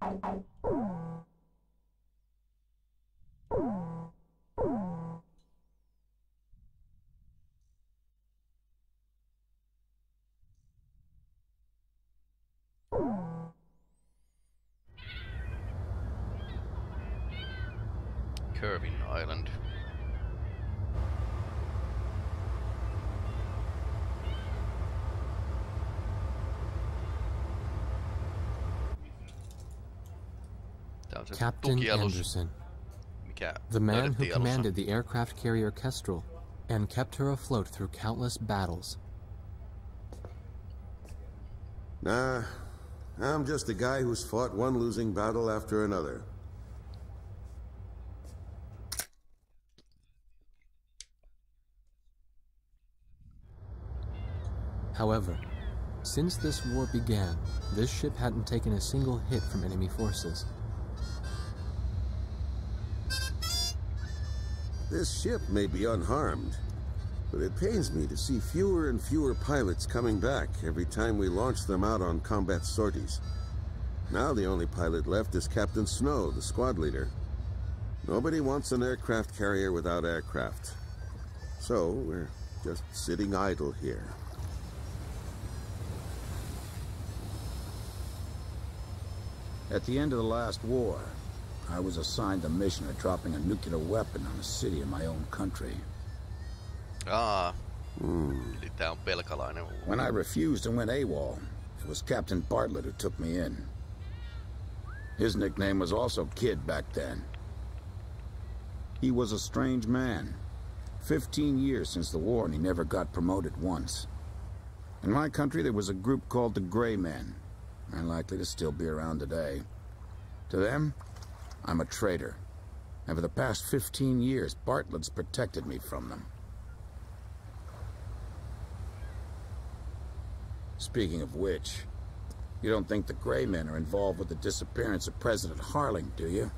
Curvin Island. Captain Anderson, the man who commanded the aircraft carrier Kestrel and kept her afloat through countless battles. Nah, I'm just a guy who's fought one losing battle after another. However, since this war began, this ship hadn't taken a single hit from enemy forces. This ship may be unharmed, but it pains me to see fewer and fewer pilots coming back every time we launch them out on combat sorties. Now the only pilot left is Captain Snow, the squad leader. Nobody wants an aircraft carrier without aircraft. So we're just sitting idle here. At the end of the last war, I was assigned the mission of dropping a nuclear weapon on a city in my own country. Eli tää on pelkalainen. When I refused and went AWOL, it was Captain Bartlett who took me in. His nickname was also Kid back then. He was a strange man. 15 years since the war and he never got promoted once. In my country there was a group called the Gray Men. Unlikely to still be around today. To them, I'm a traitor. And for the past 15 years, Bartlett's protected me from them. Speaking of which, you don't think the Gray Men are involved with the disappearance of President Harling, do you?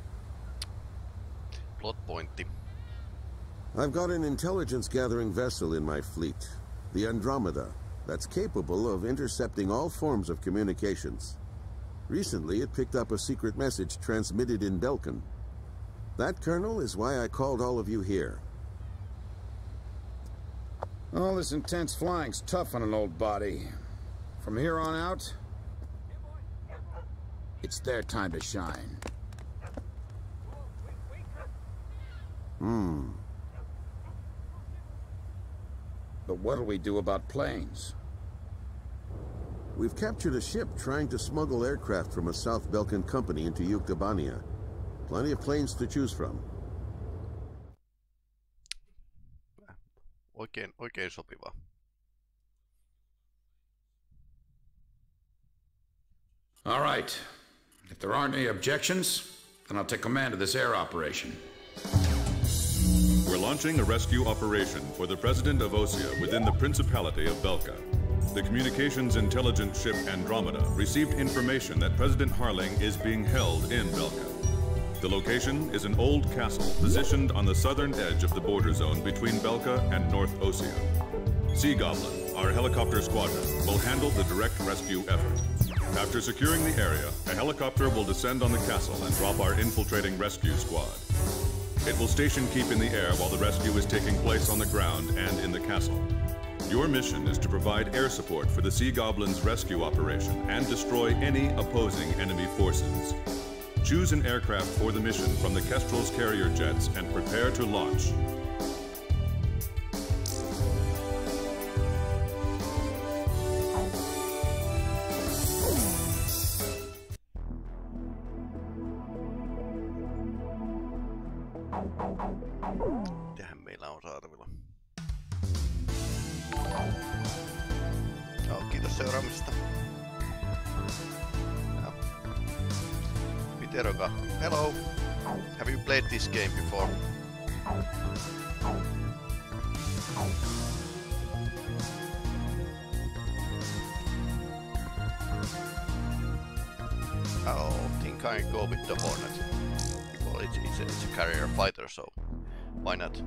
Plot pointti. I've got an intelligence-gathering vessel in my fleet, the Andromeda, that's capable of intercepting all forms of communications. Recently, it picked up a secret message transmitted in Belkan. That, Colonel, is why I called all of you here. All this intense flying's tough on an old body. From here on out, it's their time to shine. But what'll we do about planes? We've captured a ship trying to smuggle aircraft from a South Belkan company into Yuktobania. Plenty of planes to choose from. Oikein sopiva. All right. If there aren't any objections, then I'll take command of this air operation. We're launching a rescue operation for the President of Osea within the Principality of Belka. The communications intelligence ship Andromeda received information that President Harling is being held in Belka. The location is an old castle positioned on the southern edge of the border zone between Belka and North Osea. Sea Goblin, our helicopter squadron, will handle the direct rescue effort. After securing the area, a helicopter will descend on the castle and drop our infiltrating rescue squad. It will station keep in the air while the rescue is taking place on the ground and in the castle. Your mission is to provide air support for the Sea Goblin's rescue operation and destroy any opposing enemy forces. Choose an aircraft for the mission from the Kestrel's carrier jets and prepare to launch. Tähän meillä on saatavilla. Kiitos seuraamisesta. Piteroka, hello. Have you played this game before? I think I go with the Hornet. Well, it's a carrier fighter, so why not?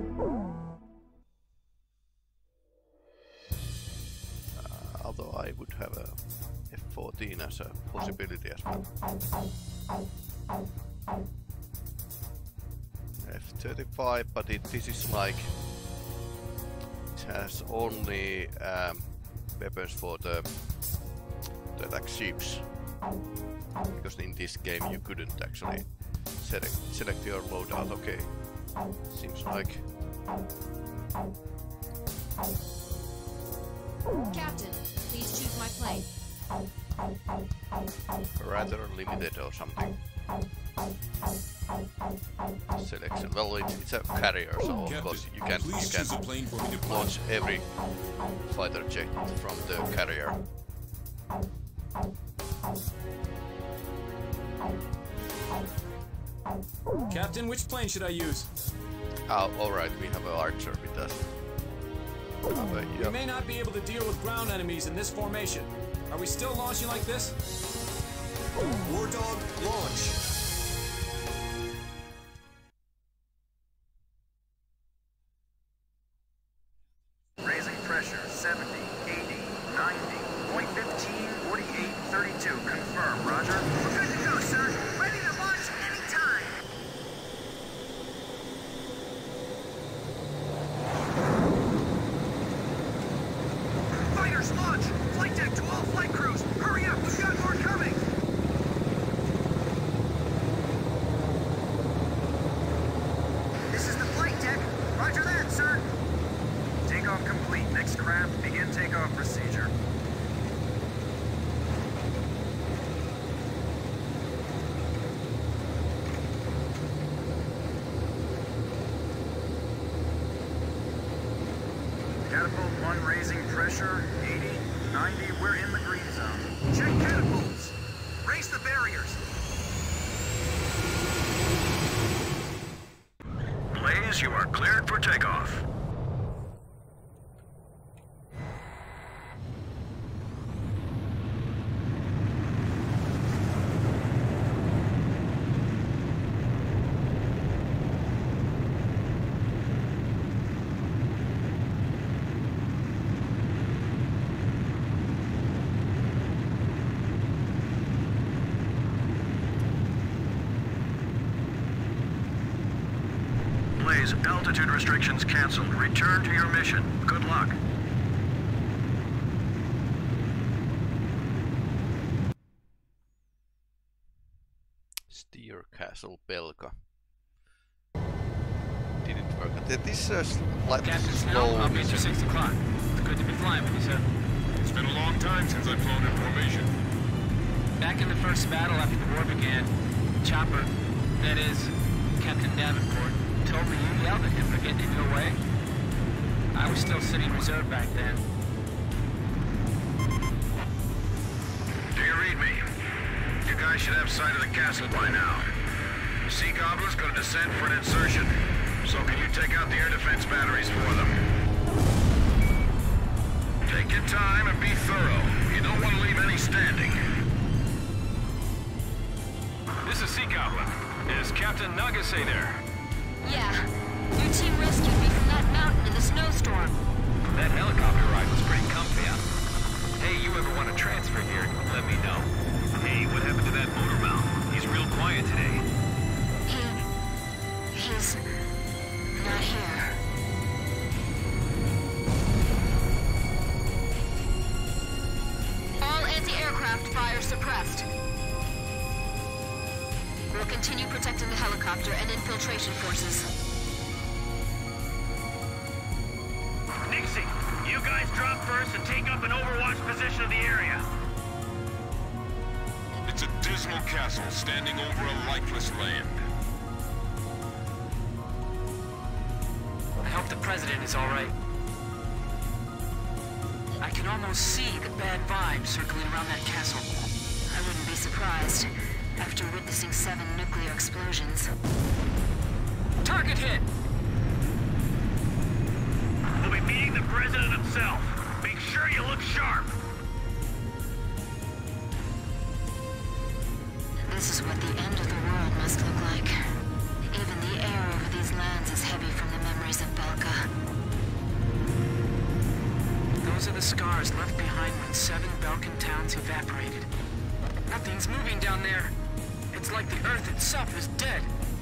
Although I would have a F-14 as a possibility as well. F-35, but this is like it has only weapons for the attack ships, because in this game you couldn't actually select your loadout. Okay, seems like. Captain, please choose my plane. Rather limited or something. Selection. Well, it's a carrier, so of Captain, course you can plane launch every fighter jet from the carrier. Captain, which plane should I use? Alright, we have an archer with us. We may not be able to deal with ground enemies in this formation. Are we still launching like this? War Dog, launch! Raising pressure, 70, 80, 90, point 15, 48, 32. Confirm, roger. We're good to go, sir. Ready to launch anytime. Fighters, launch! Flight deck to all flight crews! Hurry up, we've got more coming! This is the flight deck. Roger that, sir. Takeoff complete. Next craft, begin takeoff procedure. Catapult 1 raising pressure, 80, 90, we're in the green zone. Check catapults! Raise the barriers! Blaze, you are cleared for takeoff. Blaze, altitude restrictions canceled. Return to your mission. Good luck. Steer Castle Belka. Didn't work. This slightly Captain slow. I'll be at 6 o'clock. It's good to be flying with you, sir. It's been a long time since I've flown in formation. Back in the first battle after the war began, Chopper, that is, Captain Davenport, told me you yelled at him for getting in your way. I was still sitting reserve back then. Do you read me? You guys should have sight of the castle by now. The Sea Goblin's gonna descend for an insertion. So can you take out the air defense batteries for them? Take your time and be thorough. You don't want to leave any standing. This is Sea Goblin. Is Captain Nagase there? Yeah. Your team rescued me from that mountain in the snowstorm. That helicopter ride was pretty comfy, huh? Hey, you ever want to transfer here, let me know. Hey, what happened to that motor mount? He's real quiet today. He's not here. All anti-aircraft fire suppressed. We'll continue protecting the helicopter and infiltration forces. Nixie, you guys drop first and take up an overwatch position of the area. It's a dismal castle standing over a lifeless land. I hope the President is all right. I can almost see the bad vibes circling around that castle. I wouldn't be surprised, after witnessing 7 nuclear explosions. Target hit! We'll be meeting the President himself. Make sure you look sharp. This is what the end of the world must look like. Even the air over these lands is heavy from the memories of Belka. Those are the scars left behind when 7 Belkan towns evaporated. Nothing's moving down there. It's like the Earth itself is dead.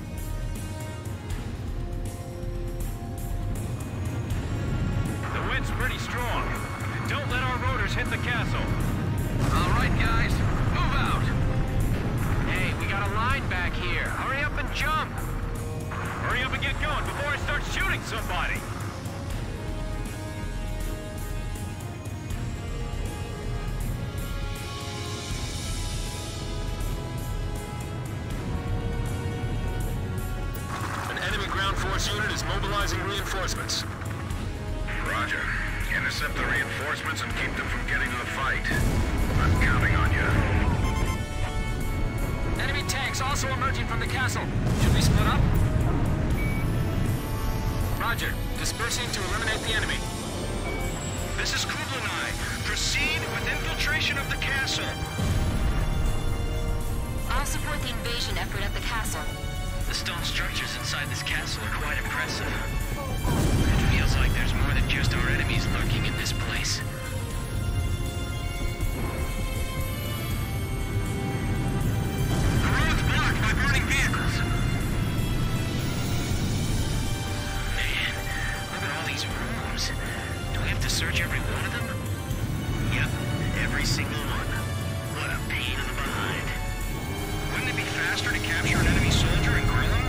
The wind's pretty strong. Don't let our rotors hit the castle. All right, guys. Move out. Hey, we got a line back here. Hurry up and jump. Hurry up and get going before I start shooting somebody. An enemy ground force unit is mobilizing reinforcements. Roger. Intercept the reinforcements and keep them from getting to the fight. I'm counting on you. Enemy tanks also emerging from the castle. Should we split up? Roger. Dispersing to eliminate the enemy. This is Kublai. Proceed with infiltration of the castle. I'll support the invasion effort at the castle. The stone structures inside this castle are quite impressive. It feels like there's more than just our enemies lurking in this place. The road's blocked by burning vehicles. Man, look at all these rooms. Do we have to search every one of them? Yep, every single one. What a pain in the behind. Wouldn't it be faster to capture an enemy soldier and grill him?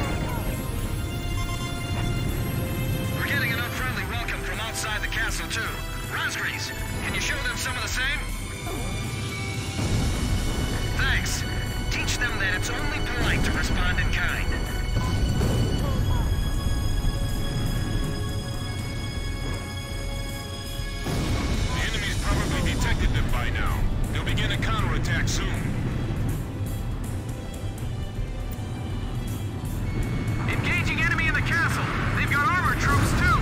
We're getting an unfriendly welcome from outside the castle, too. Rosgreaves, can you show them some of the same? Thanks. Teach them that it's only polite to respond in kind. The enemy's probably detected them by now. They'll begin a counterattack soon. Engaging enemy in the castle. They've got armored troops, too.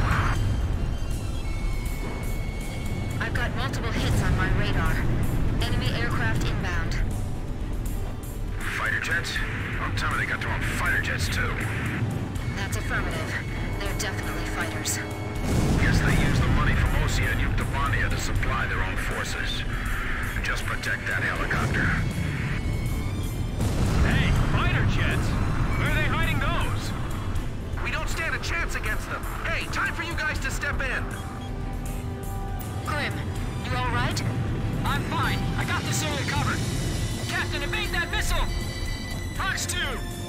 I've got multiple hits on my radar. Enemy aircraft inbound. Fighter jets? Don't tell me they got their own fighter jets, too. That's affirmative. They're definitely fighters. Guess they use the money from Osea and Yuktobania to supply their own forces. Just protect that helicopter. Hey, fighter jets? Where are they hiding those? We don't stand a chance against them. Hey, time for you guys to step in. Grim, you all right? I'm fine. I got this area covered. Captain, evade that missile! Fox 2!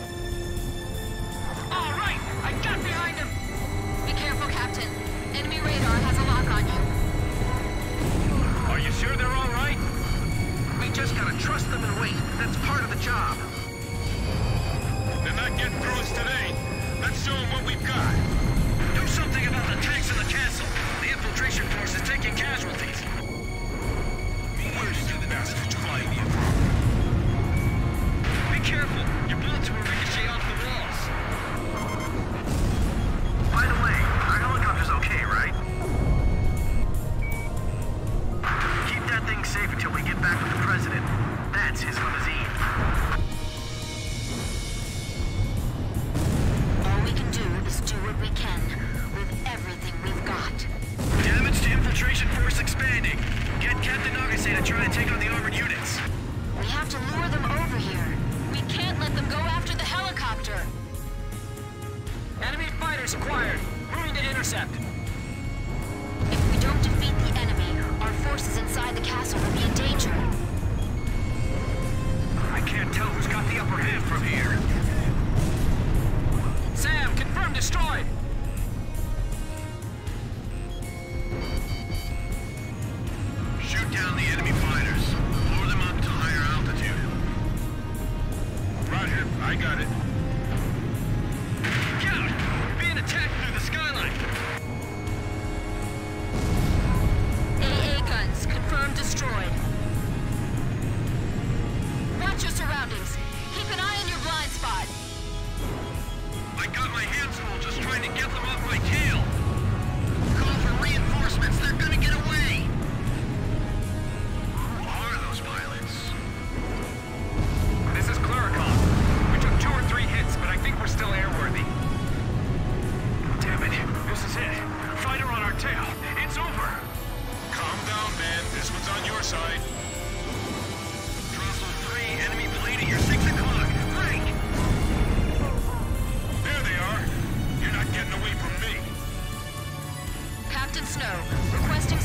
All right! I got behind him! Be careful, Captain. Enemy radar has a lock on you. Are you sure they're all right? We just gotta trust them and wait. That's part of the job. They're not getting through us today. Let's show them what we've got. Do something about the tanks in the castle. The infiltration force is taking casualties. Where's the bastards flying in from? Be careful. Your bullets will ricochet off the walls. By the way, our helicopter's okay, right? Keep that thing safe until we get back with the president. That's his limousine. All we can do is do what we can with everything we've got. Damage to infiltration force expanding. Get Captain Nagase to try and take on the armored units. We have to lure them over here. We can't let them go after the helicopter. Enemy fighters acquired. Moving to intercept. If we don't defeat the enemy, our forces inside the castle will be in danger. I can't tell who's got the upper hand from here. Sam, confirm destroyed. Shoot down the enemy fighters. Lure them up to higher altitude. Roger, I got it. Get out! We're being attacked through the skyline. AA guns confirmed destroyed. Watch your surroundings. Keep an eye on your blind spot. I got my hands full just trying to get them off my tail. Call for reinforcements. They're gonna get away. Who are those pilots? This is Cluricon. We took 2 or 3 hits, but I think we're still airworthy. Damn it. This is it. Fighter on our tail. It's over.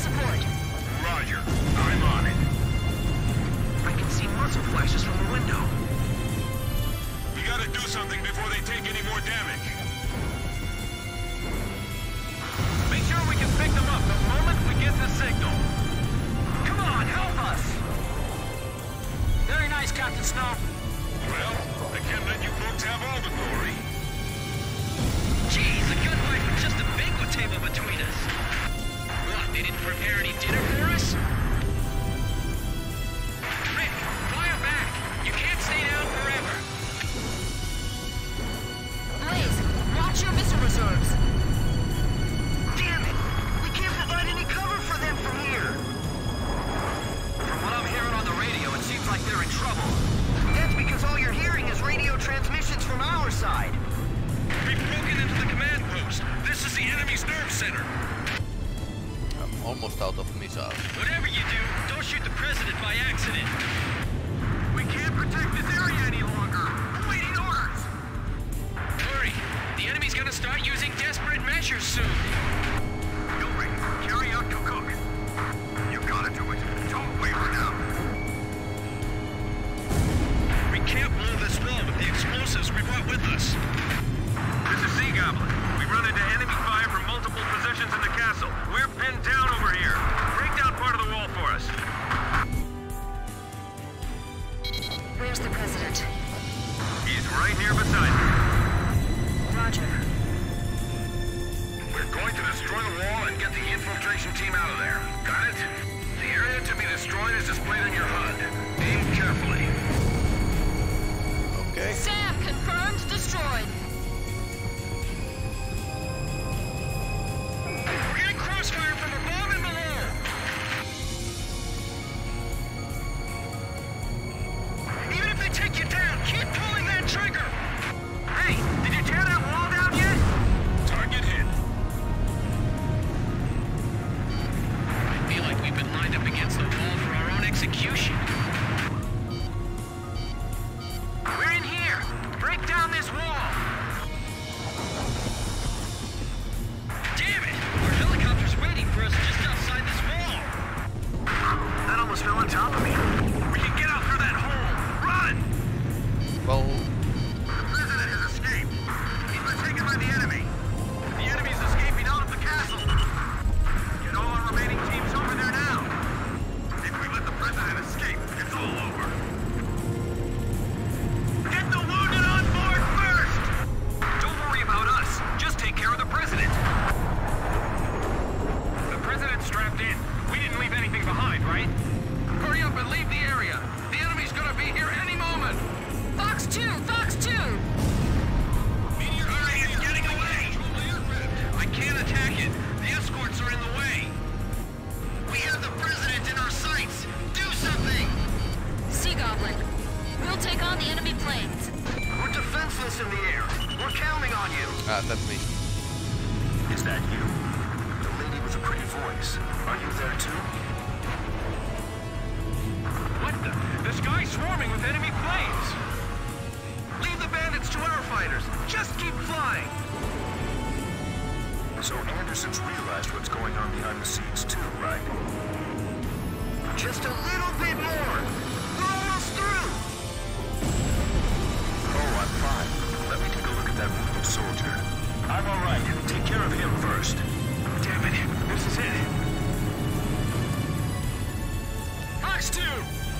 support. Roger. I'm on it. I can see muzzle flashes from the window. You gotta do something before they take any more damage. Make sure we can pick them up the moment we get the signal. Come on, help us! Very nice, Captain Snow. Well, I can't let you folks have all the glory. Geez, a gunfight with just a banquet table between us. What, they didn't prepare any dinner for us? Rick, fire back! You can't stay down forever. Blaze, watch your missile reserves. Damn it! We can't provide any cover for them from here. From what I'm hearing on the radio, it seems like they're in trouble. That's because all you're hearing is radio transmissions from our side. We've broken into the command post. This is the enemy's nerve center. I'm almost out of missiles. Whatever you do, don't shoot the president by accident. We can't protect this area any longer. We're waiting orders. Hurry! The enemy's gonna start using desperate measures soon. Gilray, carry out Cook. You gotta do it. Don't waver now. We can't blow this wall with the explosives we brought with us. This is Sea Goblin. We run into enemy fire from multiple positions in the castle. We're pinned down over here. Break down part of the wall for us. Where's the president? He's right here beside me. Roger. We're going to destroy the wall and get the infiltration team out of there. Got it? The area to be destroyed is displayed on your HUD. Aim carefully. Okay. Sam, confirmed destroyed. We're getting crossfire from above and below. Even if they take you down, keep pulling that trigger. Hey, did you tear that wall down yet? Target hit. I feel like we've been lined up against the wall for our own execution. We're in here. Break down this wall. Damn it! Our helicopter's waiting for us just outside this wall. That almost fell on top of me. We can get out through that hole. Run! Well, The president has escaped. He's been taken by the enemy. The enemy's escaping out of the castle. Get all our remaining teams over there now. If we let the president escape, it's all over. Get the wounded on board first! Don't worry about us. Just take care of the president. The president's strapped in. We didn't leave anything behind, right? Hurry up and leave the area. The enemy's gonna be here any moment. Fox 2! Fox 2! Hurry, it's getting away! I can't attack it. The escorts are in the way. We have the president in our sights. Do something! Sea Goblin, we'll take on the enemy planes. We're defenseless in the air. We're counting on you. that's me. Is that you? The lady with the pretty voice. Are you there too? What the? The sky's swarming with enemy planes. Leave the bandits to our fighters. Just keep flying. So Anderson's realized what's going on behind the scenes too, right? Just a little bit more. We're almost through. Oh, I'm fine. Let me take a look at that wounded soldier. I'm all right. Take care of him first. Damn it. This is it. Fox 2!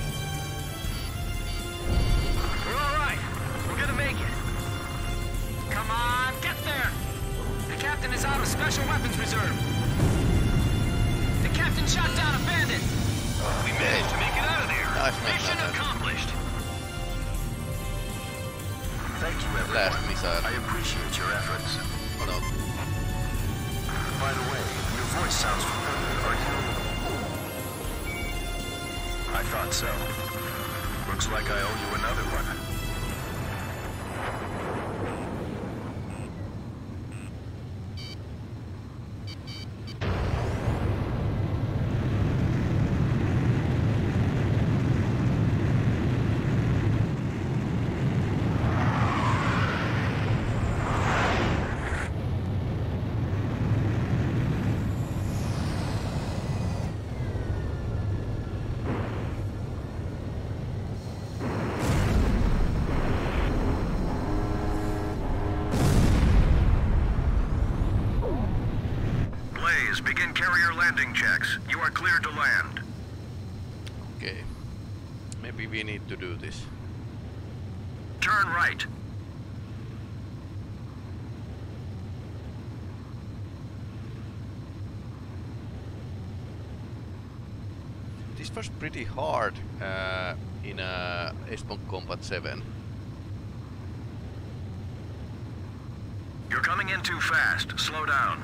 We're all right. We're gonna make it. Come on, get there! The captain is out of special weapons reserve. The captain shot down a bandit. We managed to make it out of there. Nice. Mission accomplished. Thank you, everyone. Last missile. I appreciate your efforts. Oh no. By the way, your voice sounds familiar. Are you... I thought so. Looks like I owe you another one. checks. You are cleared to land. Okay. Maybe we need to do this. Turn right. This was pretty hard in Airborne Combat 7. You're coming in too fast. Slow down.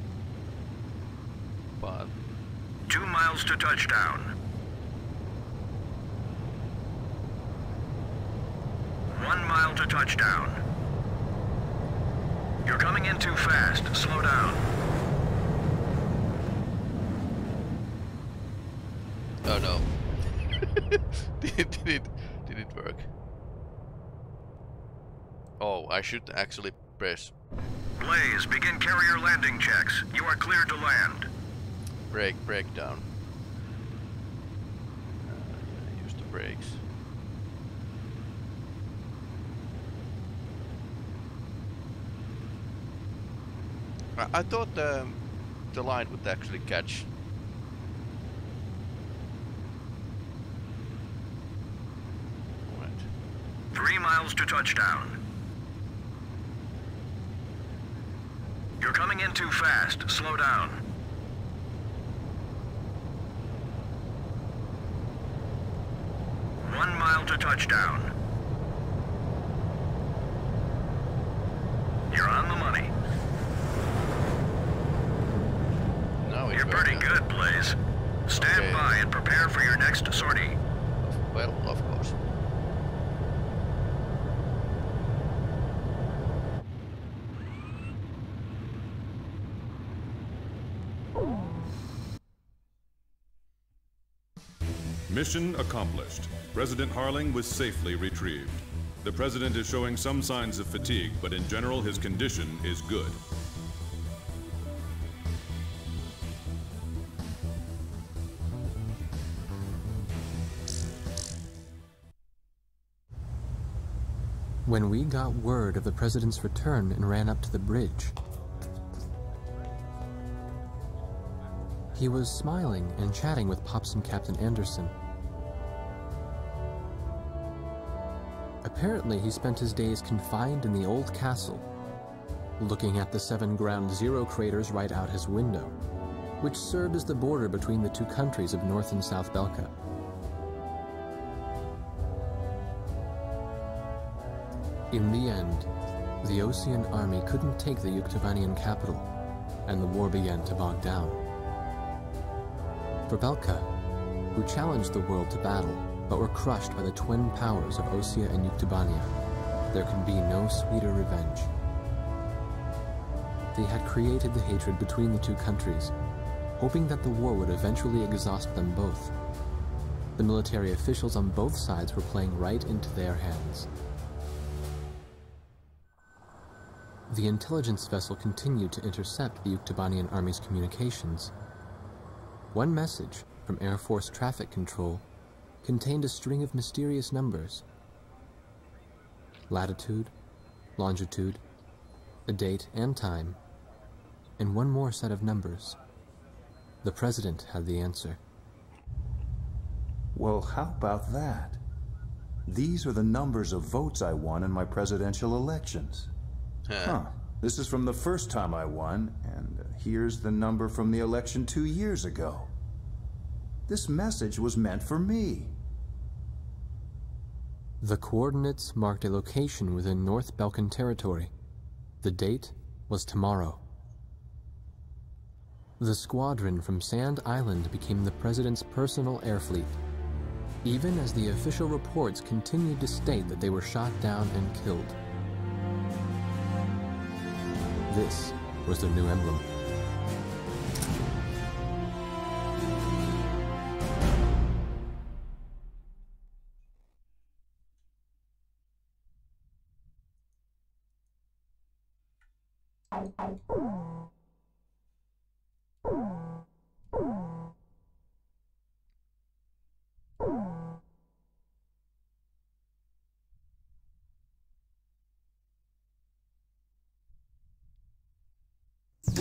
But 2 miles to touchdown. 1 mile to touchdown. You're coming in too fast. Slow down. oh no. did it work? Oh, I should actually press Blaze, begin carrier landing checks. You are cleared to land. breakdown. Use the brakes. I thought the line would actually catch. Right. 3 miles to touchdown. You're coming in too fast. Slow down. One mile to touchdown. You're on the money. You're pretty good, Blaze. Stand by and prepare for your next sortie. Well, of course. Mission accomplished. President Harling was safely retrieved. The President is showing some signs of fatigue, but in general his condition is good. When we got word of the President's return and ran up to the bridge, he was smiling and chatting with Pops and Captain Anderson. Apparently, he spent his days confined in the old castle, looking at the 7 Ground Zero craters right out his window, which served as the border between the two countries of North and South Belka. In the end, the Osean army couldn't take the Yuktobanian capital, and the war began to bog down. For Belka, who challenged the world to battle, but were crushed by the twin powers of Osea and Yuktobania, there could be no sweeter revenge. They had created the hatred between the two countries, hoping that the war would eventually exhaust them both. The military officials on both sides were playing right into their hands. The intelligence vessel continued to intercept the Yuktobanian army's communications. One message from Air Force Traffic Control contained a string of mysterious numbers. Latitude, longitude, a date and time, and one more set of numbers. The President had the answer. Well, how about that? These are the numbers of votes I won in my presidential elections. Huh. This is from the first time I won, and here's the number from the election 2 years ago. This message was meant for me. The coordinates marked a location within North Balkan territory. The date was tomorrow. The squadron from Sand Island became the President's personal air fleet, even as the official reports continued to state that they were shot down and killed. This was their new emblem.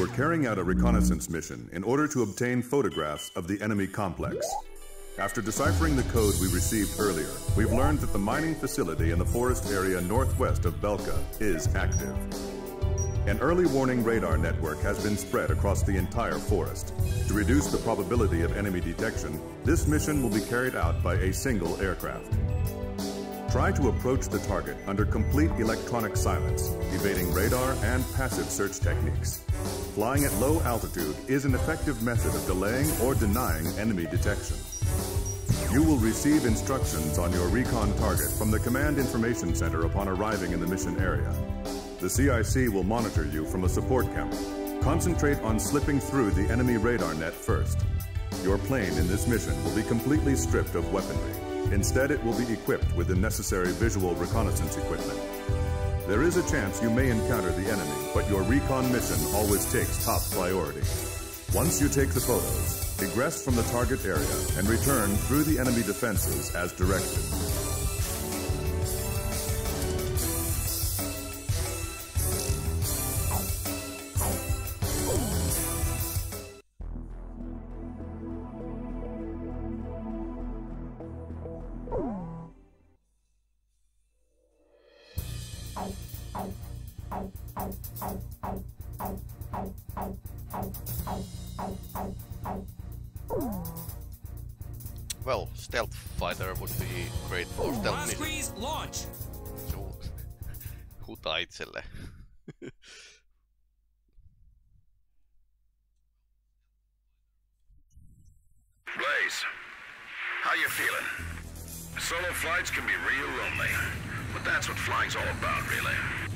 We're carrying out a reconnaissance mission in order to obtain photographs of the enemy complex. After deciphering the code we received earlier, we've learned that the mining facility in the forest area northwest of Belka is active. An early warning radar network has been spread across the entire forest. To reduce the probability of enemy detection, this mission will be carried out by a single aircraft. Try to approach the target under complete electronic silence, evading radar and passive search techniques. Flying at low altitude is an effective method of delaying or denying enemy detection. You will receive instructions on your recon target from the Command Information Center upon arriving in the mission area. The CIC will monitor you from a support camera. Concentrate on slipping through the enemy radar net first. Your plane in this mission will be completely stripped of weaponry. Instead, it will be equipped with the necessary visual reconnaissance equipment. There is a chance you may encounter the enemy, but your recon mission always takes top priority. Once you take the photos, egress from the target area and return through the enemy defenses as directed. Well, stealth fighter would be great for stealth mission. Launch. Huta itselle. Blaze, how you feeling? Solo flights can be real lonely, but that's what flying's all about, really.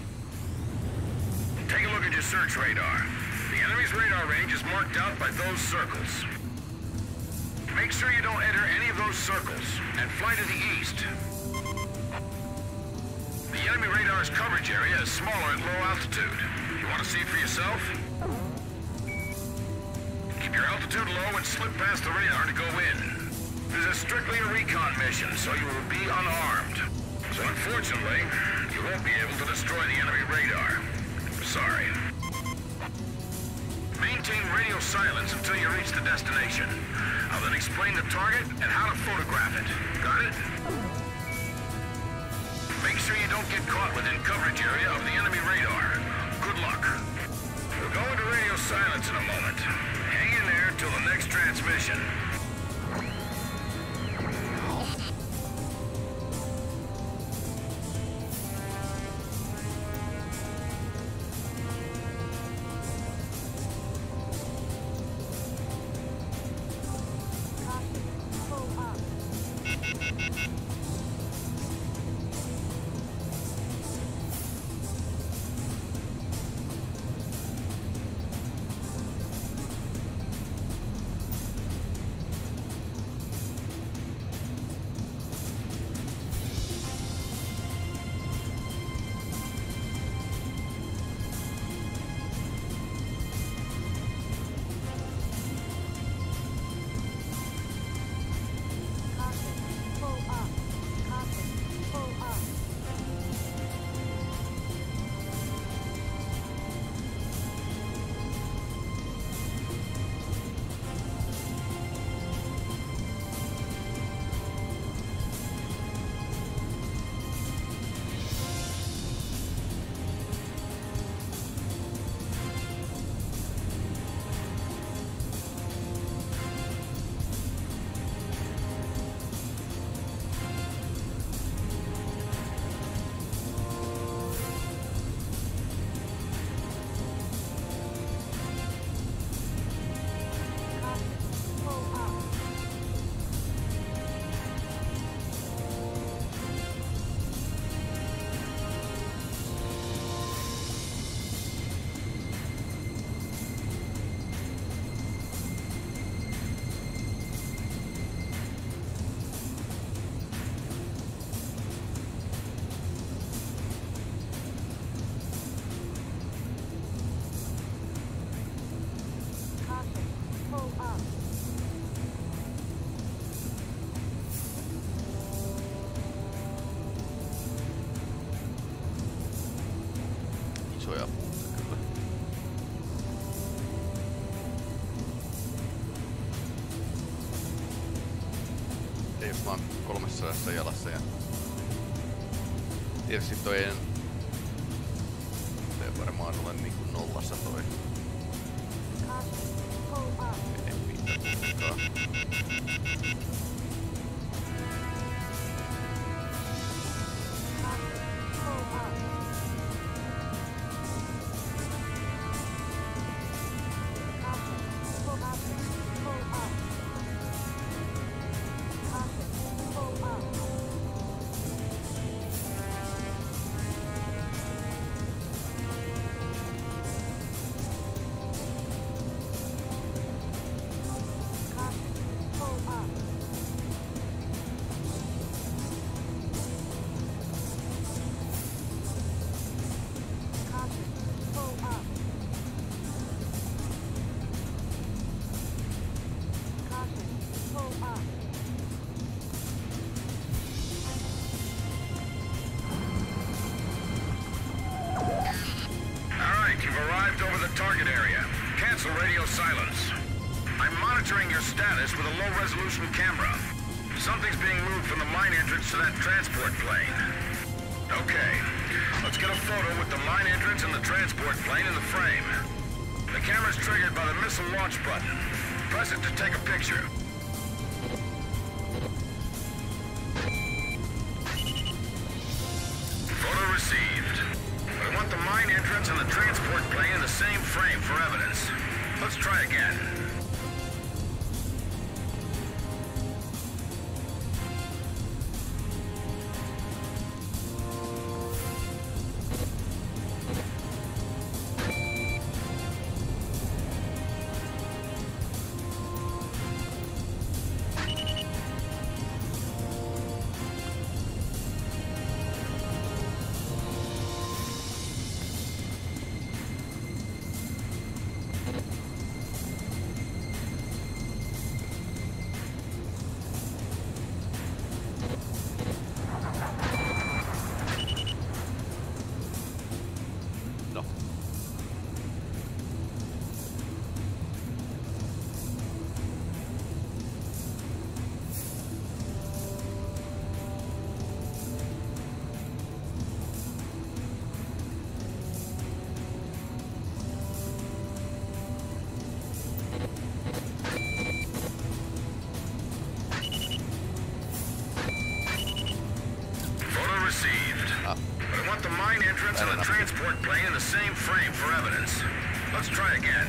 Take a look at your search radar. The enemy's radar range is marked out by those circles. Make sure you don't enter any of those circles, and fly to the east. The enemy radar's coverage area is smaller at low altitude. You want to see it for yourself? Keep your altitude low and slip past the radar to go in. This is strictly a recon mission, so you will be unarmed. So unfortunately, you won't be able to destroy the enemy radar. Sorry. Maintain radio silence until you reach the destination. I'll then explain the target and how to photograph it. Got it? Make sure you don't get caught within coverage area of the enemy radar. Good luck. We'll go into radio silence in a moment. Hang in there till the next transmission. Eli jos mä oon 300 jalassa ja... Tietysti toi ei varmaan ole niinku nollassa toi. Ei mitään. Target area. Cancel radio silence. I'm monitoring your status with a low-resolution camera. Something's being moved from the mine entrance to that transport plane. Okay, let's get a photo with the mine entrance and the transport plane in the frame. The camera's triggered by the missile launch button. Press it to take a picture. Photo received. I want the mine entrance and the transport plane in the same frame for evidence. Let's try again. And the transport plane in the same frame for evidence. Let's try again.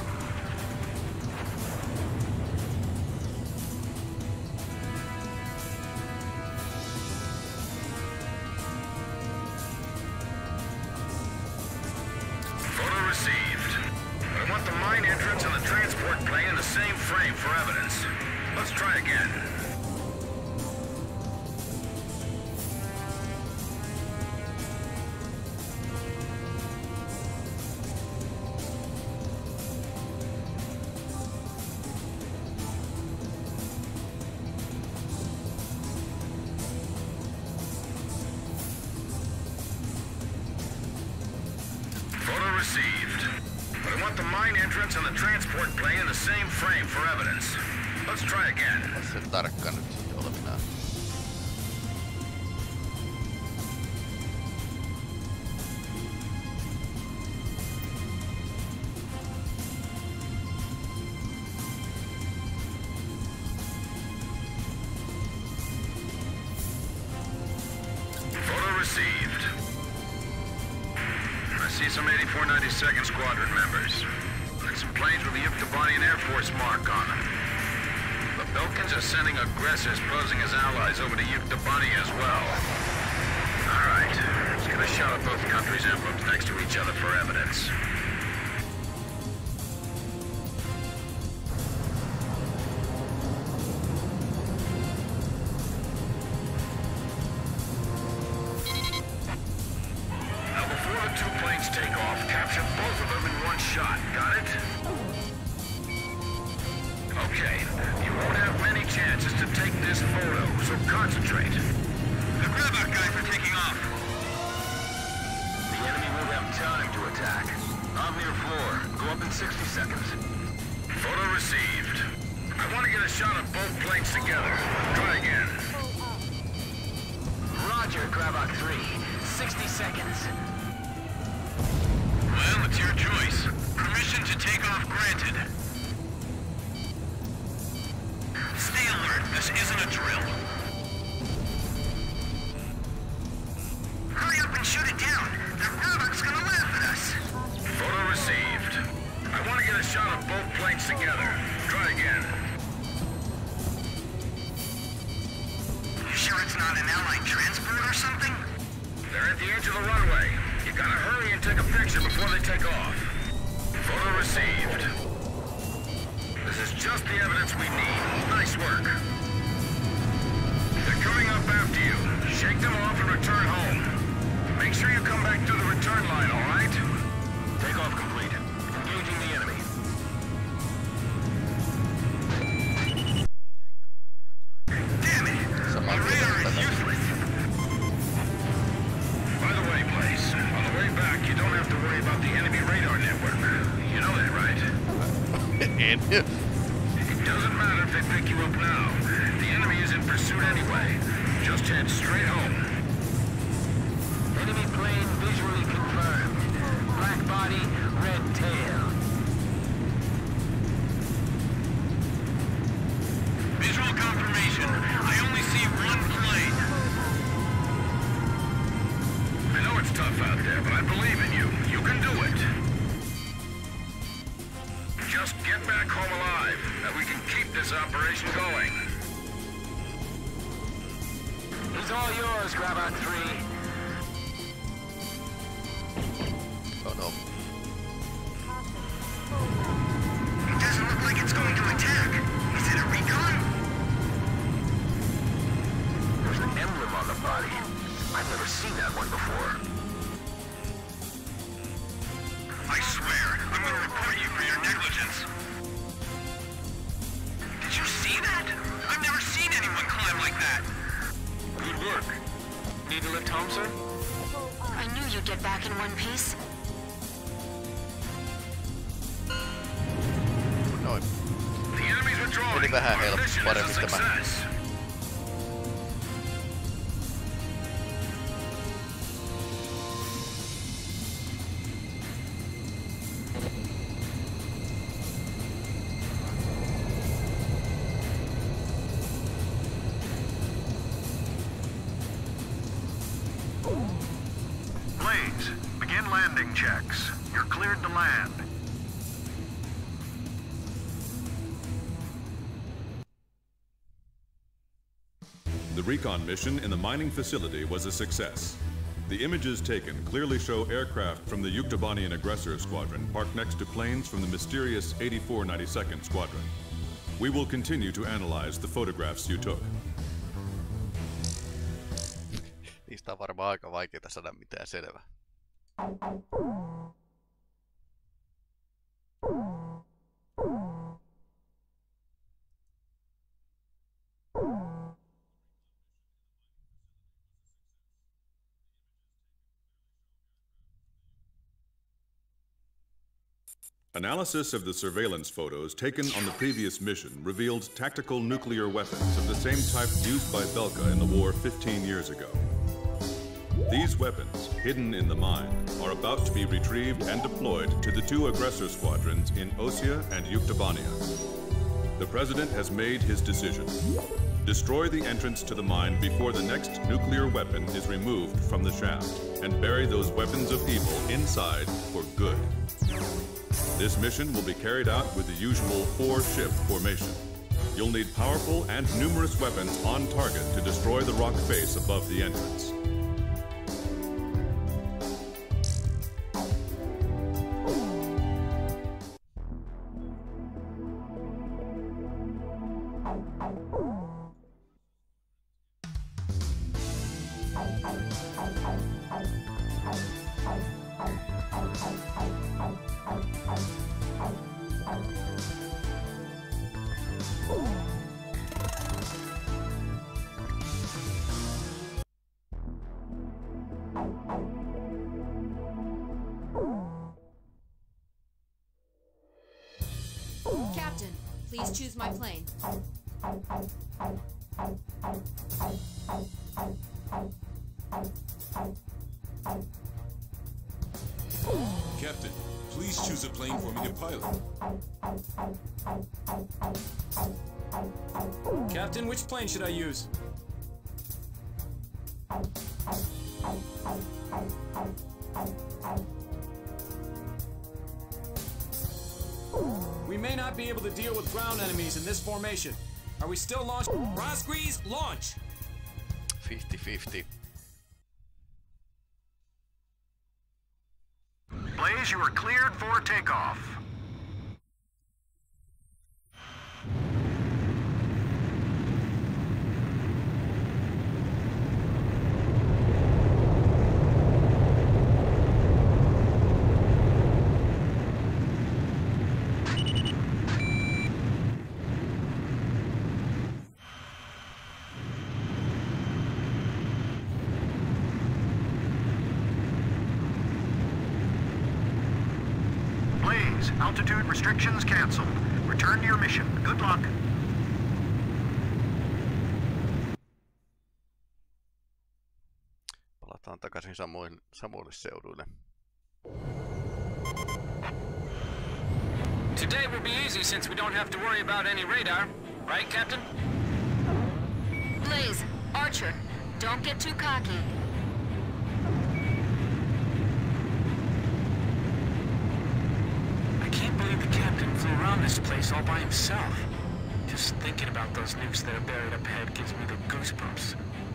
Photo received. I want the mine entrance and the transport plane in the same frame for evidence. Let's try again. Received. But I want the mine entrance and the transport plane in the same frame for evidence. Let's try again. Se tarkka nyt olevinaan. Photo received. I see some 8492nd Squadron members. And some planes with the Yuktobanian Air Force mark on them. The Belkans are sending aggressors posing as allies over to Yuktobania as well. Alright, let's get a shot at both countries' emblems next to each other for evidence. Take off, capture both of them in one shot. Got it? Okay, you won't have many chances to take this photo, so concentrate. Now grab that guy for taking off. The enemy won't have time to attack. I'm near floor. Go up in 60 seconds. Photo received. I want to get a shot of both planes together. Try again. Roger, Gravok 3. 60 seconds. Well, it's your choice. Permission to take off granted. Stay alert. This isn't a drill. Hurry up and shoot it down. That robot's gonna laugh at us. Photo received. I want to get a shot of both planes together. Try again. You sure it's not an Allied transport or something? They're at the edge of the runway. You gotta hurry and take a picture before they take off. Photo received. This is just the evidence we need. Nice work. They're coming up after you. Shake them off and return home. Make sure you come back through the return line, all right? Takeoff complete. Engaging the enemy. Damn it! Our radar is useless. By the way, Blaze, on the way back, you don't have to worry about the enemy radar network. You know that, right? It doesn't matter if they pick you up now. The enemy is in pursuit anyway. Just head straight home. Enemy plane visually confirmed. Black body, red tail. Visual confirmation. I only see one plane. I know it's tough out there, but I believe in you. You can do it. Just get back home alive, and we can keep this operation going. He's all yours, Gravok 3. Oh no. It doesn't look like it's going to attack. Is it a recon? There's an emblem on the body. I've never seen that one before. I swear, I'm going to report you for your negligence. Did you see that? I've never seen anyone climb like that. Good work. Need to lift home, sir? I knew you'd get back in one piece. Noin. The enemy's withdrawing. Meni vähän Our mission is a paremmin tämä. success. Blaze, begin landing checks. You're cleared to land. The recon mission in the mining facility was a success. The images taken clearly show aircraft from the Yuktobanian Aggressor Squadron parked next to planes from the mysterious 8492nd Squadron. We will continue to analyze the photographs you took. Niistä on varmaan aika vaikeaa saada mitään selvää. Analysis of the surveillance photos taken on the previous mission revealed tactical nuclear weapons of the same type used by Belka in the war 15 years ago. These weapons, hidden in the mine, are about to be retrieved and deployed to the two aggressor squadrons in Osea and Yuktobania. The President has made his decision. Destroy the entrance to the mine before the next nuclear weapon is removed from the shaft, and bury those weapons of evil inside for good. This mission will be carried out with the usual 4-ship formation. You'll need powerful and numerous weapons on target to destroy the rock face above the entrance. Please choose my plane. Captain, please choose a plane for me to pilot. Captain, which plane should I use? We may not be able to deal with ground enemies in this formation. Are we still launching? Rosgrees, launch! 50-50. Blaze, you are cleared for takeoff. Altitude restrictions canceled. Return to your mission. Good luck. Palataan takaisin samoille seuduille. Today will be easy since we don't have to worry about any radar. Right, Captain? Blaze, Archer, don't get too cocky. Around this place all by himself. Just thinking about those nukes that are buried up ahead gives me the goosebumps.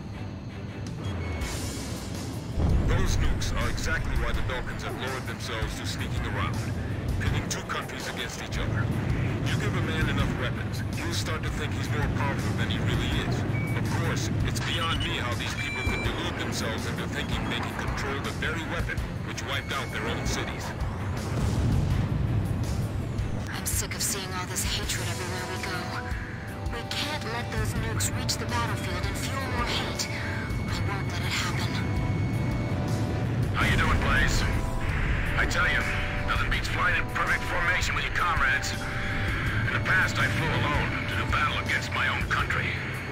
Those nukes are exactly why the Belkans have lowered themselves to sneaking around, pitting two countries against each other. You give a man enough weapons, he'll start to think he's more powerful than he really is. Of course, it's beyond me how these people could delude themselves into thinking they can control the very weapon which wiped out their own cities. I'm sick of seeing all this hatred everywhere we go. We can't let those nukes reach the battlefield and fuel more hate. I won't let it happen. How you doing, Blaze? I tell you, nothing beats flying in perfect formation with your comrades. In the past, I flew alone to do battle against my own country.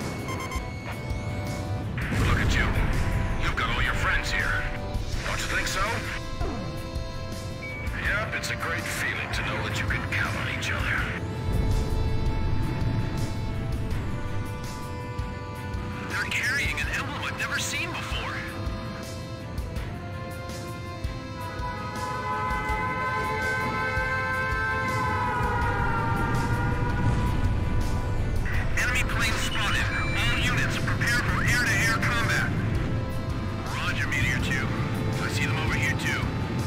But look at you. You've got all your friends here. Don't you think so? Yep, it's a great feeling to know that you can count on each other. They're carrying an emblem I've never seen before. Enemy plane spotted. All units prepare for air-to-air combat. Roger, Meteor 2. I see them over here too.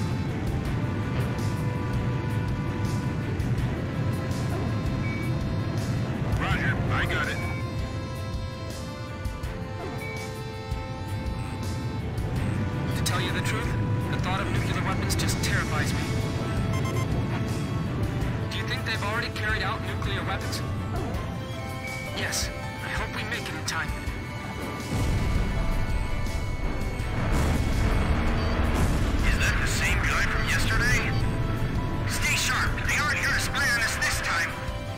I got it. To tell you the truth, the thought of nuclear weapons just terrifies me. Do you think they've already carried out nuclear weapons? Yes. I hope we make it in time. Is that the same guy from yesterday? Stay sharp. They aren't here to spy on us this time.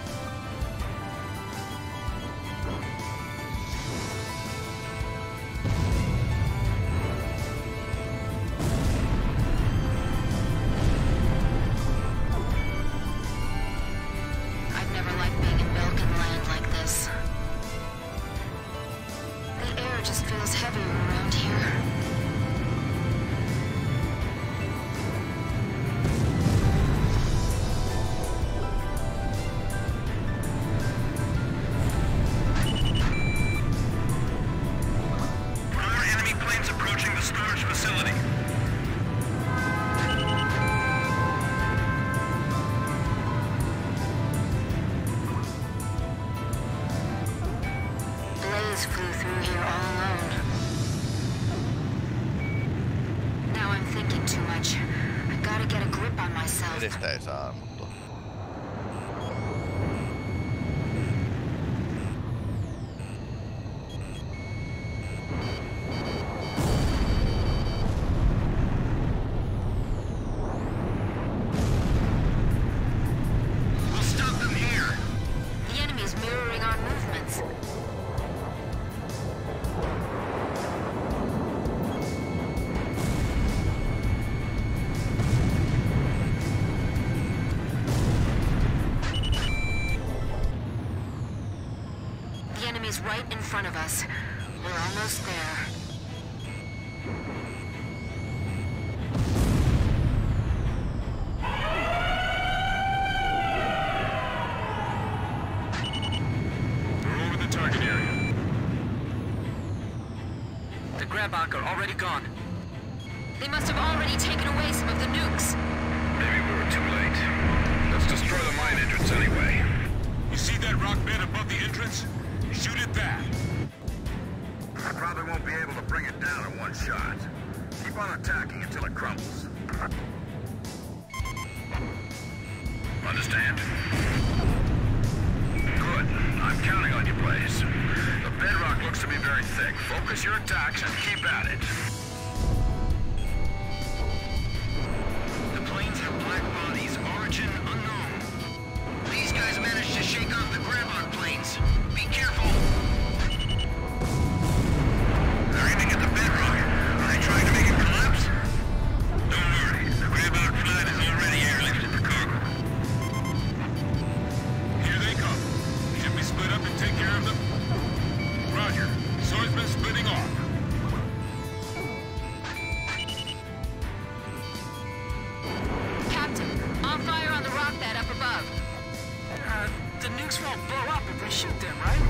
Edestä ei saa ammuttua. We'll stop them here. enemy's right in front of us. We're almost there. We're over the target area. The Grabach are already gone. They must have already taken away some of the nukes. Maybe we were too late. Let's destroy the mine entrance anyway. You see that rock bed above the entrance? Shoot at that. I probably won't be able to bring it down in one shot. Keep on attacking until it crumbles. Understand? Good. I'm counting on you, Blaze. The bedrock looks to be very thick. Focus your attacks and keep at it. The planes have black bodies, origin unknown. These guys managed to shake off the Grabach planes. Be careful. They're aiming at the bedrock. Are they trying to make it collapse? Don't worry. The Grabach flight is already airlifted the cargo. Here they come. Should we split up and take care of them? Roger. Swordsman splitting off. Captain, on fire on the rock bed up above. The nukes won't blow up if we shoot them, right?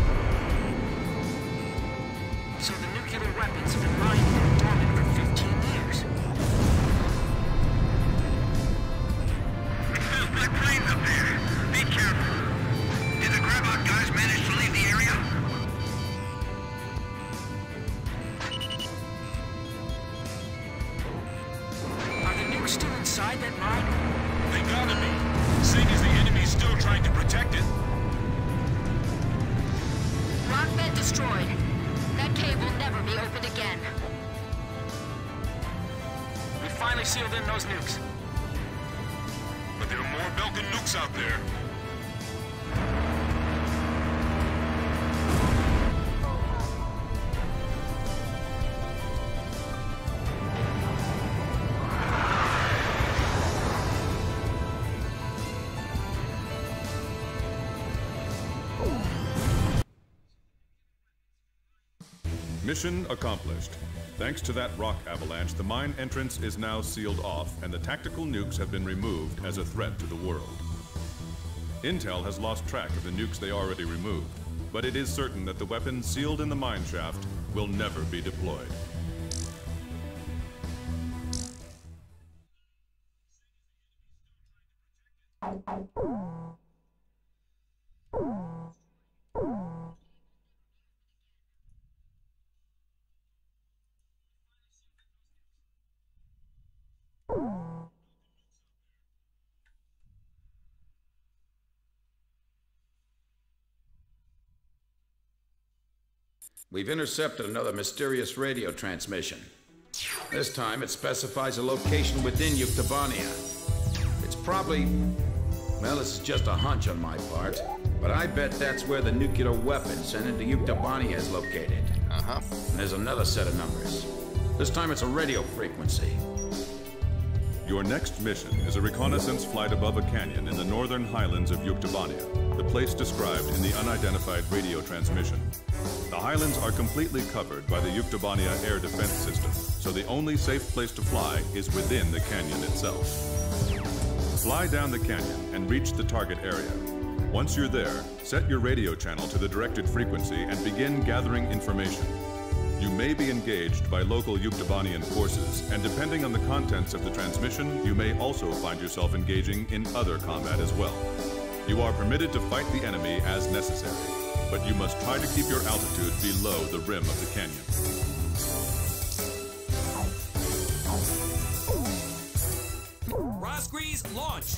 So the nuclear weapons have been lying there dormant for 15 years. It's those black planes up there. Be careful. Did the Grabach guys manage to leave the area? Are the nukes still inside that mine? They gotta be. Seeing as the enemy's still trying to protect it. Rock bed destroyed. That cave will never be opened again. We finally sealed in those nukes. But there are more Belkan nukes out there. Mission accomplished. Thanks to that rock avalanche, the mine entrance is now sealed off, and the tactical nukes have been removed as a threat to the world. Intel has lost track of the nukes they already removed, but it is certain that the weapons sealed in the mine shaft will never be deployed. We've intercepted another mysterious radio transmission. This time it specifies a location within Yuktobania. It's probably... well, this is just a hunch on my part, but I bet that's where the nuclear weapon sent into Yuktobania is located. Uh-huh. And there's another set of numbers. This time it's a radio frequency. Your next mission is a reconnaissance flight above a canyon in the northern highlands of Yuktobania, the place described in the unidentified radio transmission. The highlands are completely covered by the Yuktobania air defense system, so the only safe place to fly is within the canyon itself. Fly down the canyon and reach the target area. Once you're there, set your radio channel to the directed frequency and begin gathering information. You may be engaged by local Yuktobanian forces, and depending on the contents of the transmission, you may also find yourself engaging in other combat as well. You are permitted to fight the enemy as necessary, but you must try to keep your altitude below the rim of the canyon. Rosgrease, launch!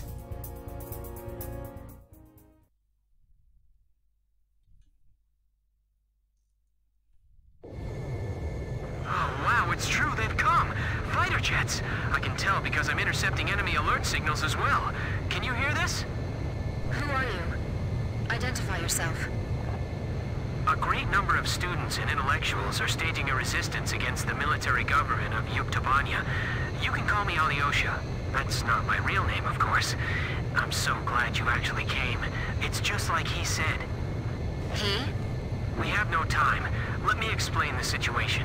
It's true, they've come. Fighter jets. I can tell because I'm intercepting enemy alert signals as well. Can you hear this? Who are you? Identify yourself. A great number of students and intellectuals are staging a resistance against the military government of Yuktobania. You can call me Alyosha. That's not my real name, of course. I'm so glad you actually came. It's just like he said. He? We have no time. Let me explain the situation.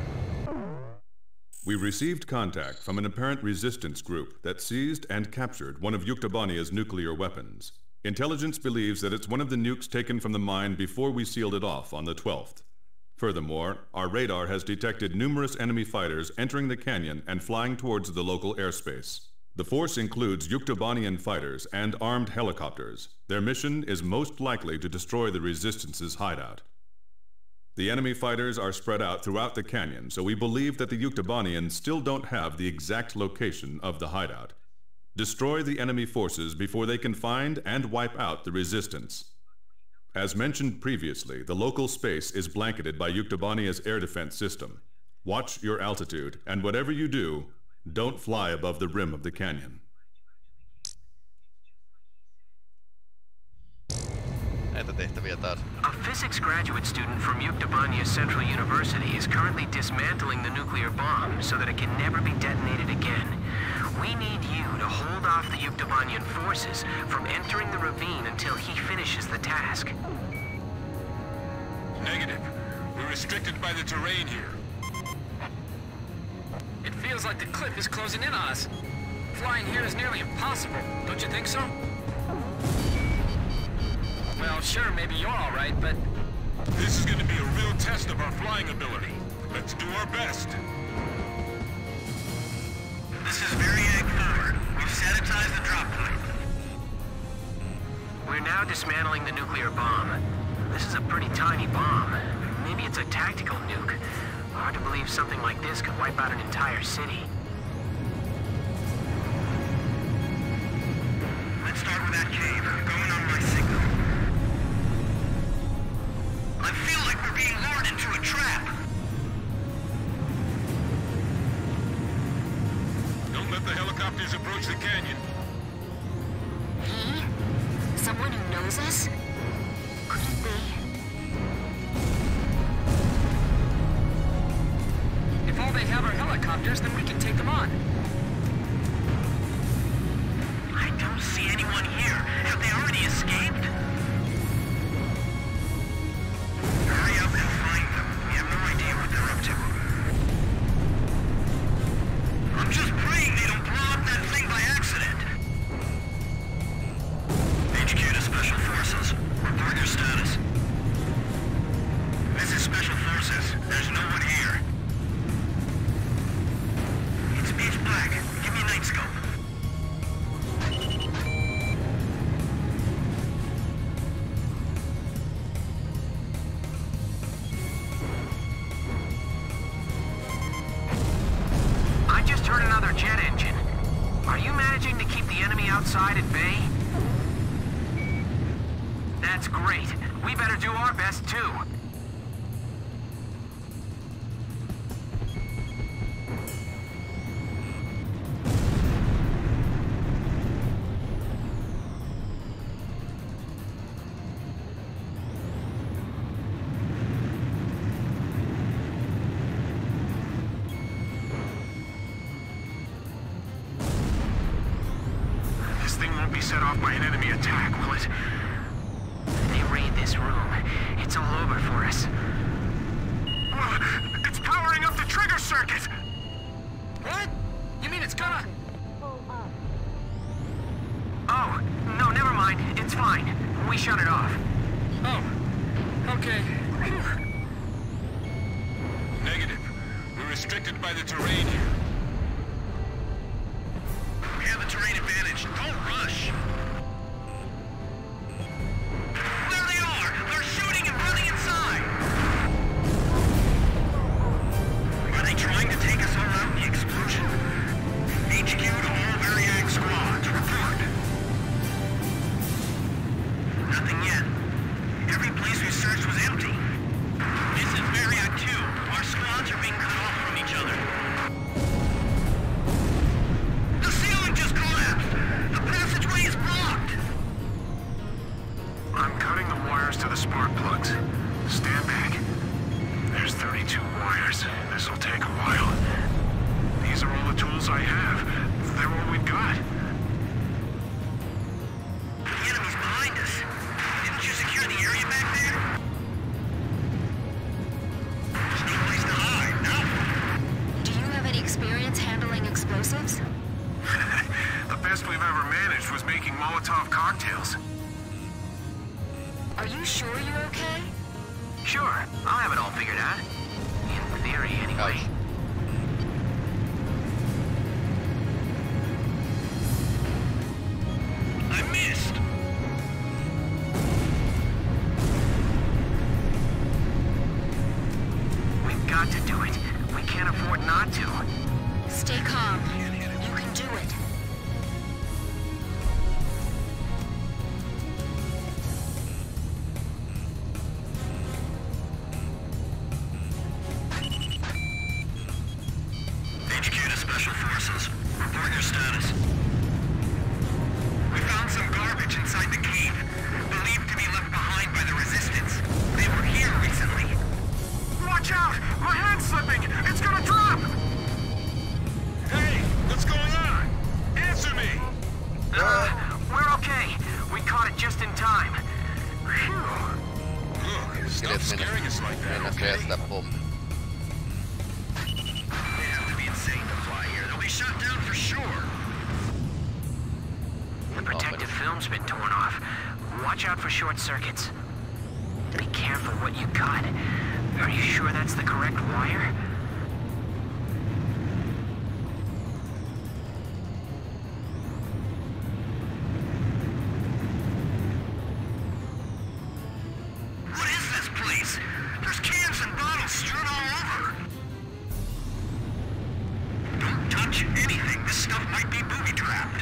We received contact from an apparent resistance group that seized and captured one of Yuktobania's nuclear weapons. Intelligence believes that it's one of the nukes taken from the mine before we sealed it off on the 12th. Furthermore, our radar has detected numerous enemy fighters entering the canyon and flying towards the local airspace. The force includes Yuktobanian fighters and armed helicopters. Their mission is most likely to destroy the Resistance's hideout. The enemy fighters are spread out throughout the canyon, so we believe that the Yuktobanians still don't have the exact location of the hideout. Destroy the enemy forces before they can find and wipe out the Resistance. As mentioned previously, the local space is blanketed by Yuktobania's air defense system. Watch your altitude, and whatever you do, don't fly above the rim of the canyon. A physics graduate student from Yuktobania Central University is currently dismantling the nuclear bomb so that it can never be detonated again. We need you to hold off the Yuktobanian forces from entering the ravine until he finishes the task. Negative. We're restricted by the terrain here. It feels like the cliff is closing in on us. Flying here is nearly impossible, don't you think so? Well, sure, maybe you're all right, but... This is going to be a real test of our flying ability. Let's do our best. This is Variag 4. We've sanitized the drop point. We're now dismantling the nuclear bomb. This is a pretty tiny bomb. Maybe it's a tactical nuke. Hard to believe something like this could wipe out an entire city. Let's start with that cave. Going on my signal. I feel like we're being lured into a trap. Don't let the helicopters approach the canyon. He? Someone who knows us? Could it be? If all they have are helicopters, then we can take them on. I don't see anyone here. Have they already escaped? Hurry up and find them. We have no idea what they're up to. I'm just praying they don't blow up that thing by accident. HQ to Special Forces. Report your status. This is Special Forces. There's no one here. It's pitch black. Give me a night scope. I just heard another jet engine. Are you managing to keep the enemy outside at bay? That's great. We better do our best too. This thing won't be set off by an enemy attack, will it? They raid this room. It's all over for us. It's powering up the trigger circuit! What? You mean it's gonna... Oh, no, never mind. It's fine. We shut it off. Oh, okay. Negative. We're restricted by the terrain here. We have the terrain advantage. Don't rush. There they are! They're shooting and running inside! Are they trying to take us all out in the explosion? HQ to all Variag squads. Report. Nothing yet. Every place we searched was empty. This is Variag 2. Our squads are being cut off from each other. The ceiling just collapsed! The passageway is blocked! I'm cutting the wires to the spark plugs. Stand back. There's 32 wires. This'll take a while. These are all the tools I have. They're all we've got. The enemy's behind us. Didn't you secure the area back there? explosives? The best we've ever managed was making Molotov cocktails. Are you sure you're okay? Sure, I'll have it all figured out. In theory, anyway. I missed! We've got to do it. We can't afford not to. Stay calm. You can do it. HQ to Special Forces. Report your status. We found some garbage inside the cave, believed to be left behind by the Resistance. They were here recently. Watch out! My hand's slipping! It's gonna drop! Hey, what's going on? Answer me! We're okay. We caught it just in time. Phew. Look, stop scaring us like that, okay? Sitä pommi. They have to be insane to fly here. They'll be shot down for sure. The protective film's been torn off. Watch out for short circuits. Be careful what you cut. Are you sure that's the correct wire? What is this place? There's cans and bottles strewn all over. Don't touch anything. This stuff might be booby-trapped.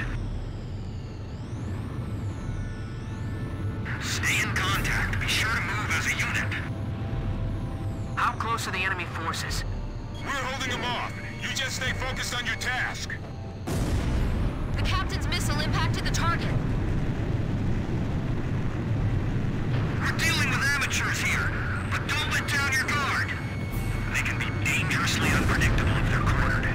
Stay in contact. Be sure to move as a unit. How close are the enemy forces? We're holding them off. You just stay focused on your task. The captain's missile impacted the target. We're dealing with amateurs here, but don't let down your guard. They can be dangerously unpredictable if they're cornered.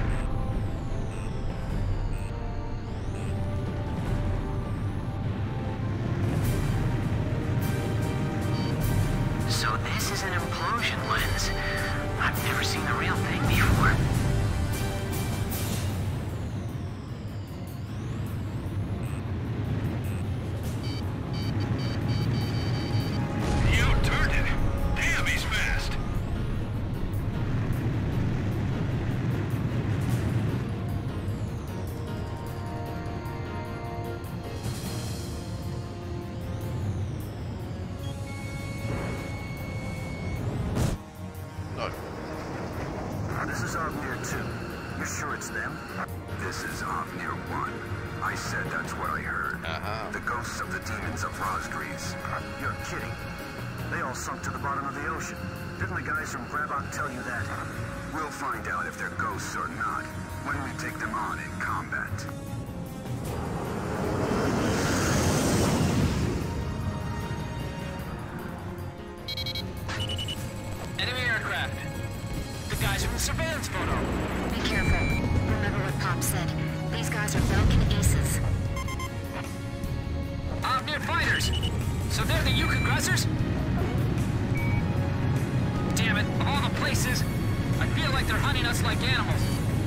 So this is an implosion lens. I've never seen the real thing before. You turned it. Damn, he's fast. No. This is Avnir 2. You sure it's them? This is Avnir 1. I said that's what I heard. The ghosts of the demons of Rosgreaves. You're kidding. They all sunk to the bottom of the ocean. Didn't the guys from Grabok tell you that? We'll find out if they're ghosts or not when we take them on in combat. Enemy aircraft. The guys from the surveillance photo. Be careful. Remember what Pop said. These guys are Belkin aces. Avnir fighters. So they're the Yuk aggressors? Damn it, of all the places, I feel like they're hunting us like animals.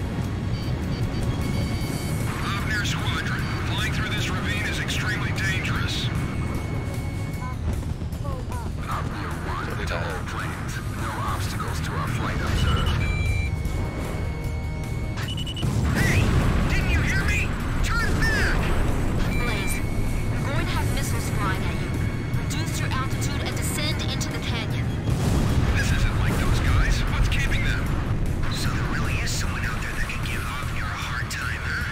Avnir Squadron. Flying through this ravine is extremely dangerous. Avnir 1 to all planes. No obstacles to our flight observed. Hey! Didn't you hear me? Turn back! Blaze, I'm going to have missiles flying at you. Reduce your altitude and descend into the canyon. This isn't like those guys. What's keeping them? So there really is someone out there that can give Avnir a hard time, huh?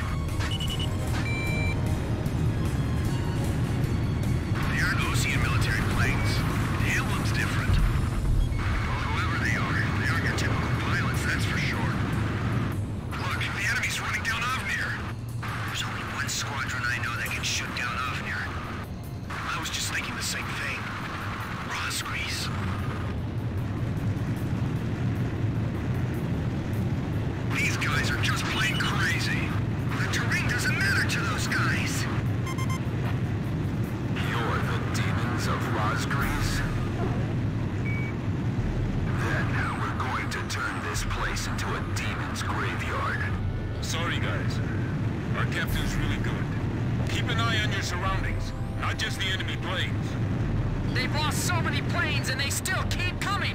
They aren't Osean military planes. The emblem's different. Well, whoever they aren't your typical pilots, that's for sure. Look, the enemy's running down Avnir. There's only one squadron I know that can shoot down Avnir. I was just thinking the same thing. Rosgreaves. These guys are just plain crazy. The terrain doesn't matter to those guys. You're the demons of Rosgreaves? Then we're going to turn this place into a demon's graveyard. Sorry, guys. Our captain's really good. Keep an eye on your surroundings, not just the enemy planes. They've lost so many planes and they still keep coming!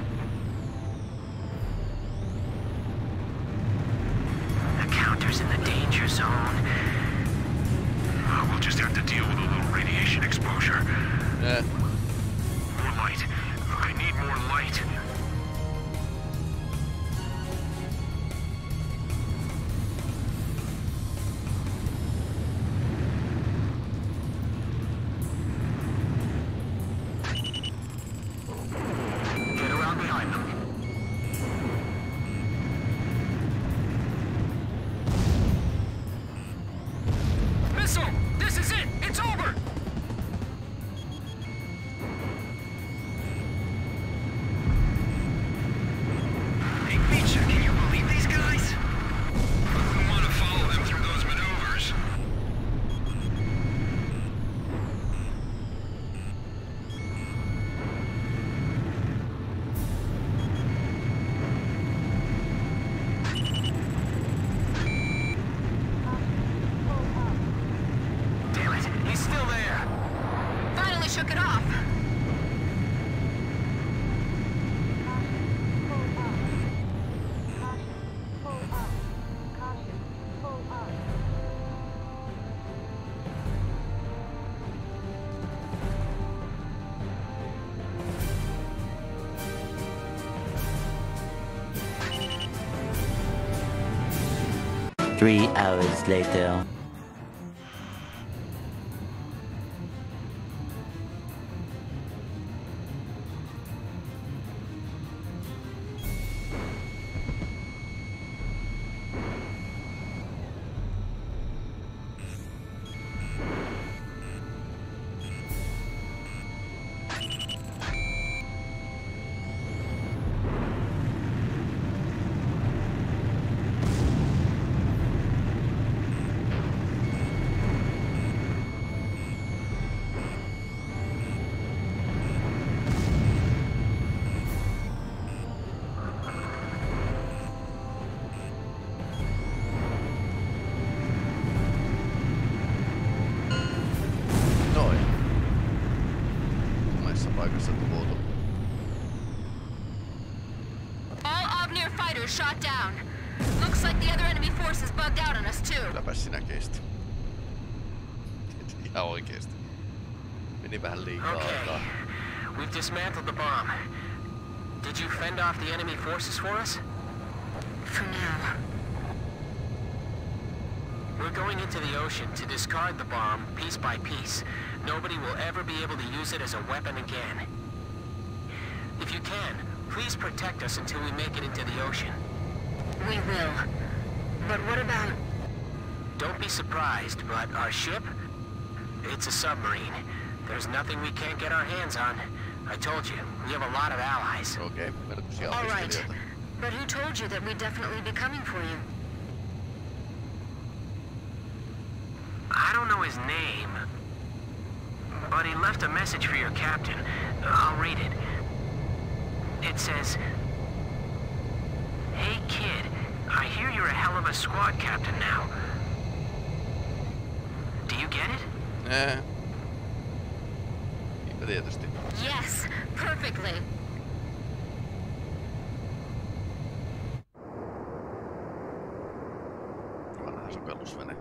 The counter's in the danger zone. We'll just have to deal with a little radiation exposure. Yeah. More light. I need more light. Get around behind them. Missile! This is it! It's over! Hey, Feature, can you believe these guys? We want to follow them through those maneuvers. Damn it, he's still there. Finally shook it off. Three hours later. Shot down. Looks like the other enemy forces bugged out on us too. Kylläpäs sinä kesti. Ihan oikeesti. Meni vähän liikaa aikaa. We've dismantled the bomb. Did you fend off the enemy forces for us? For now. We're going into the ocean to discard the bomb piece by piece. Nobody will ever be able to use it as a weapon again. If you can, please protect us until we make it into the ocean. We will. But what about... Don't be surprised, but our ship? It's a submarine. There's nothing we can't get our hands on. I told you, we have a lot of allies. Okay, all right. But who told you that we'd definitely be coming for you? I don't know his name, but he left a message for your captain. I'll read it. It says, "Hey kid, I hear you're a hell of a squad captain now. Do you get it?" Niinpä tietysti. Yes, perfectly. Vanha sukellusvene.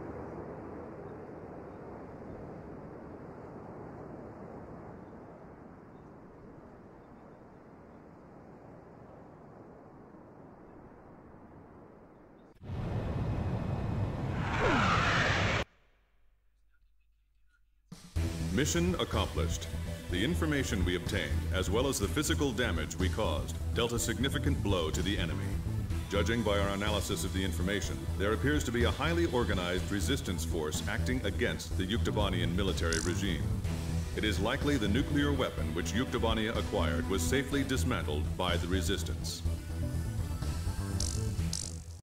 Mission accomplished. The information we obtained, as well as the physical damage we caused, dealt a significant blow to the enemy. Judging by our analysis of the information, there appears to be a highly organized resistance force acting against the Yuktobanian military regime. It is likely the nuclear weapon which Yuktobania acquired was safely dismantled by the resistance.